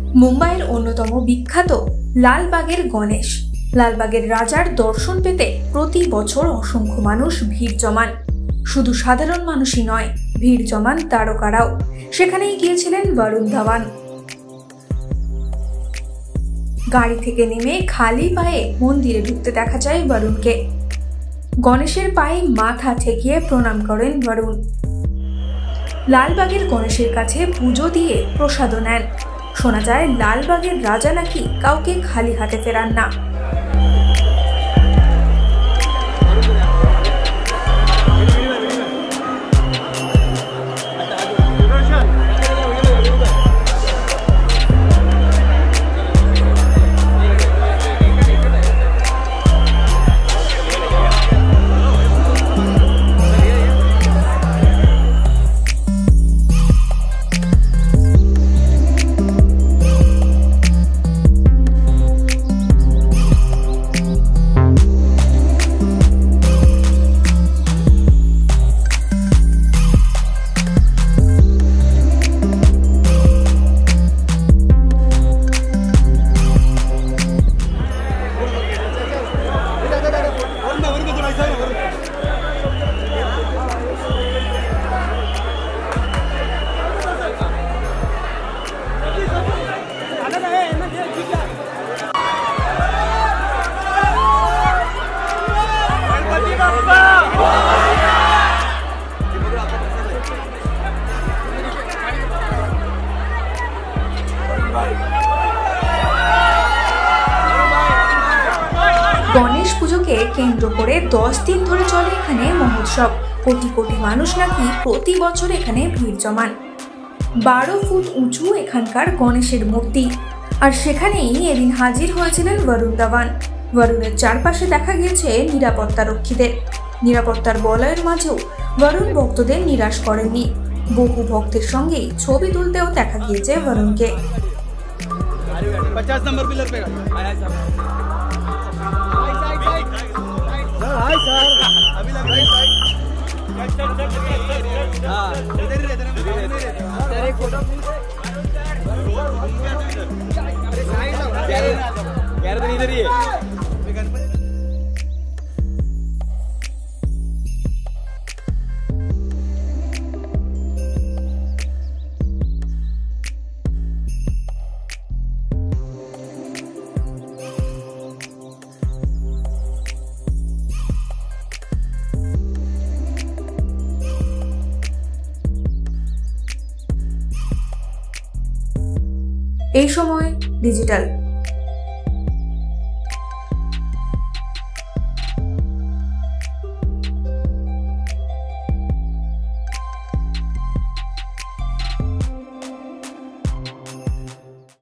মুম্বাইয়ের অন্যতম বিখ্যাত লালবাগের গণেশ। লালবাগের রাজার দর্শন পেতে প্রতি বছর অসংখ্য মানুষ ভিড় জমান। শুধু সাধারণ মানুষই নয়, ভিড় জমান তারকারাও। সেখানেই গিয়েছিলেন বরুণ ধাওয়ান। গাড়ি থেকে নেমে খালি পায়ে মন্দিরে ঢুকতে দেখা যায় বরুণকে। গণেশের পায়ে মাথা ঠেকিয়ে প্রণাম করেন বরুণ। লালবাগের গণেশের কাছে পুজো দিয়ে প্রসাদও নেন। শোনা যায় লালবাগের রাজা নাকি কাউকে খালি হাতে ফেরান না। গণেশ পুজোকে কেন্দ্র করে 10 দিন ধরে চলে এখানে মহোৎসব। কোটি কোটি মানুষ নাকি প্রতি বছর এখানে ভিড় জমান। 12 ফুট উঁচু এখানকার গণেশের মূর্তি। আর সেখানেই এদিন হাজির হয়েছিলেন বরুণ ধাওয়ান। বরুণের চারপাশে দেখা গিয়েছে নিরাপত্তা রক্ষীদের। নিরাপত্তার বলয়ের মাঝেও বরুণ ভক্তদের নিরাশ করেননি। বহু ভক্তের সঙ্গেই ছবি তুলতেও দেখা গিয়েছে বরুণকে। 50 नंबर पिलर पे हाय सर अभी लग रहा है हां इधर ही रहते ना सर एक फोटो अरे साइड लो यार इधर ही है। এই সময় ডিজিটাল।